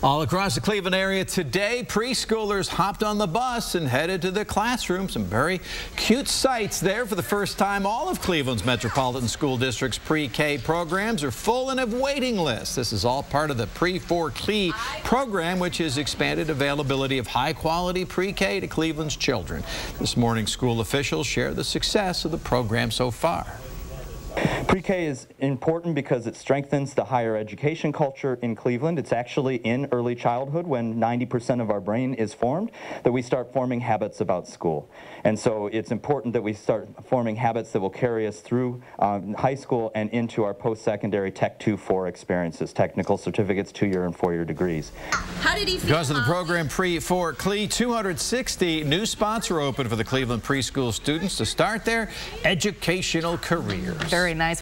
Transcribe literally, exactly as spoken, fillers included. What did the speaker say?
All across the Cleveland area today, preschoolers hopped on the bus and headed to the classroom. Some very cute sights there for the first time. All of Cleveland's Metropolitan School District's pre-K programs are full and have waiting lists. This is all part of the Pre four Cle program, which has expanded availability of high-quality pre-K to Cleveland's children. This morning, school officials share the success of the program so far. Pre-K is important because it strengthens the higher education culture in Cleveland. It's actually in early childhood, when ninety percent of our brain is formed, that we start forming habits about school. And so it's important that we start forming habits that will carry us through um, high school and into our post-secondary Tech two four experiences, technical certificates, two-year and four-year degrees. How did he feel? Because of the program Pre four Cle, two hundred sixty new spots are open for the Cleveland preschool students to start their educational careers. Very nice.